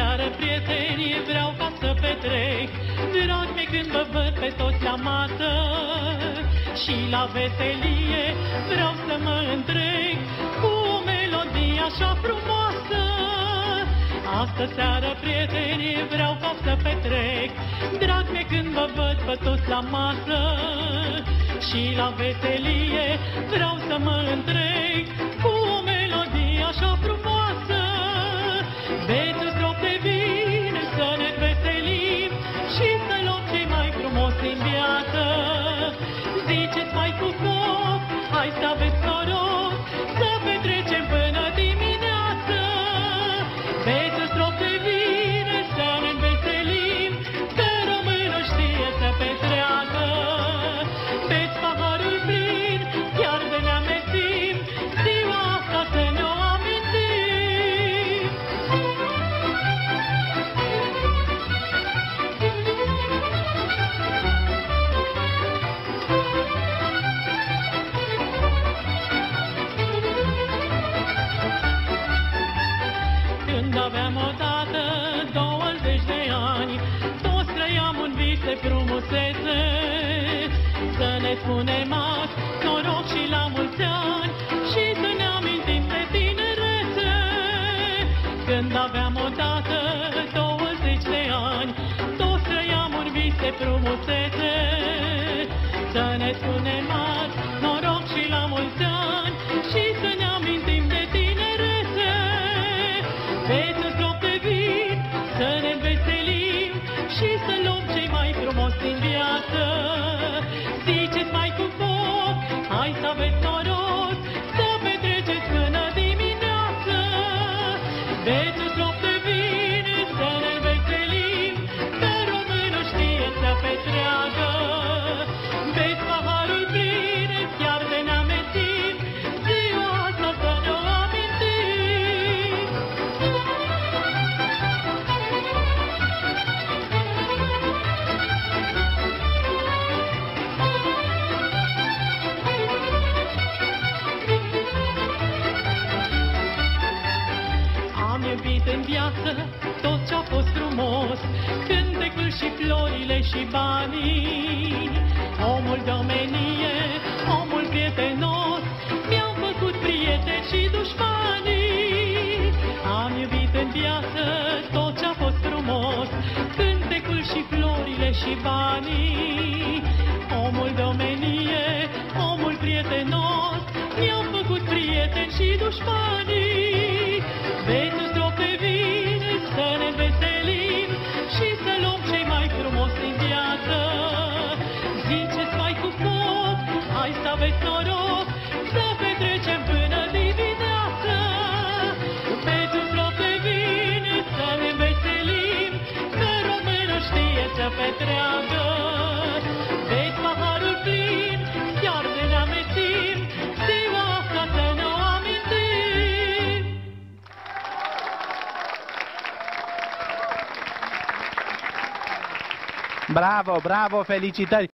seară, prieteni, vreau ca să petrec. Drag mi când vă văd pe toți la masă și la veselie vreau să mă întreg cu o melodie așa frumoasă. Astă seară, prieteni, vreau ca să petrec. Drag mi când vă văd pe toți la masă și la veselie vreau să mă întreg cu o melodie așa frumoasă. Veți strop de bine să ne veselim și să luăm cei mai frumoși din viață. Ziceți mai cu foc, hai să aveți noroc, să petrecem până dimineață. Veți strop de bine să ne veselim, că românul știe să petreacă. Veți paharul plin, chiar de ne amețim, ziua asta să ne-o amintim. Când aveam odată 20 de ani, toți trăiam un vis de frumusețe. Să ne spunem azi noroc și la mulți ani și să ne amintim de tinerețe. Când aveam odată 20 de ani, toți trăiam un vis de frumusețe. Să ne spunem azi noroc și la mulți ani și să ne amintim de tinerețe. Veți în strop de vin să ne veselim și să luăm cei mai frumoși din viață. Ziceți mai cu foc, hai să aveți noroc, să petreceți până dimineață. Veți în strop de vin să ne veselim, că românul știe să petreacă. Veți paharul plin, chiar de ne amețim, ziua asta să ne-o amintim. Am iubit în viață tot ce-a fost frumos, cântecul și florile și banii. Omul de omenie, omul prietenos, mi-am făcut prieteni și dușmanii. Am iubit în viață tot ce-a fost frumos, cântecul și florile și banii. Omul de omenie, omul prietenos, mi-am făcut prieteni și dușmanii. Veți în strop de vin să ne veselim și să luăm cei mai frumoși din viață. Ziceți mai cu foc, hai să aveți noroc, să petrecem până dimineață. Veți în strop de vin să ne veselim, că românul știe să petreacă. Veți paharul plin, chiar de ne amețim, ziua asta să ne-o amintim. Bravo, bravo, felicitări!